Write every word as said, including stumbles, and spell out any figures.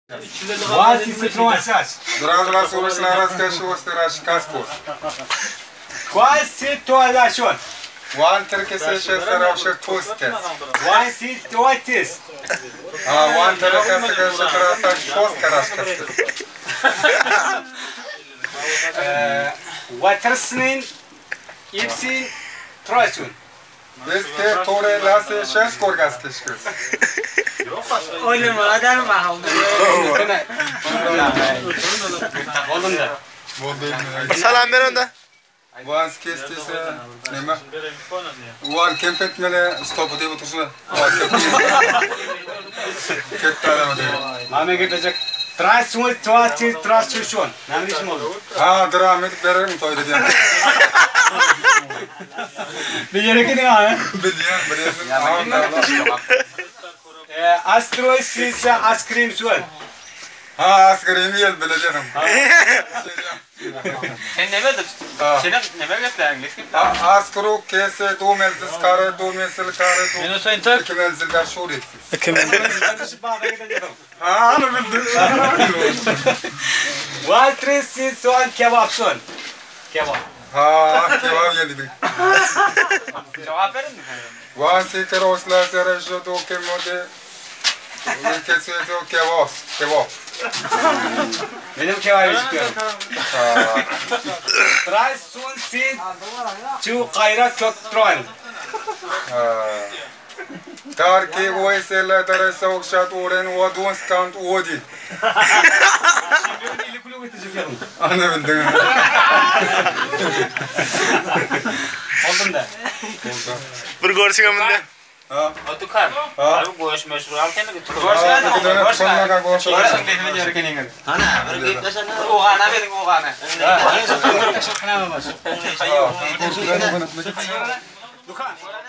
Quase se troasați. Dragul soluții la rască și o stăra și cascos. Quase toalașon. Oan trebuie să și sărau și tostes. Quase toates. A, oan trebuie să și trasa și oscaraș cască. Watersnin ipsin troasun. Este tore lasă și scorgască și câs. Oğlum adam mı oldu? Oğlum da. Salam ver onda. Oan skestisi nema. Oan kempet mele stopu diye otursun. Oan kempet. Kettara mı diye. Mame gidecek. Trasun toates trasun. Namriş mi oldu? Ha, devam edip verelim toyda diye. Bir yere gidin ha. Biliyorum, biliyorum. Astroy size askrim sual. Ha, asgari miyel belediyenim. Sen ne verdin? Sen ne verdin? Asgari kese do menzil kare, do menzil kare, do. Minuto inter. İki menzil kare şuret. Ha, onu bildim. Waltres siz soğan kebap son. Kebap. Ha, kebap geldi. Cevap verin mi? Vansi kerosla serajdo do kemode. Ne kese do kebap, kebap. Benim kebabı istiyorum. Trasun siz şu kayrak çok troll. Dar ki o esele dar soğuk şat oren o don skant odi. Şimdi ilikulu götürecek. Ana bildim. Oldum da. Bir görsün amında. Ha. Otukar. Abi goş meşhur alken de götür. Goş Ha, geldi. bir tane Goş konuda geldi. goş. Goş geldi. Ne yerken ingen. Ana bir git desene. O gana verin o gana. Çok fena mı var? Ha. Dukan.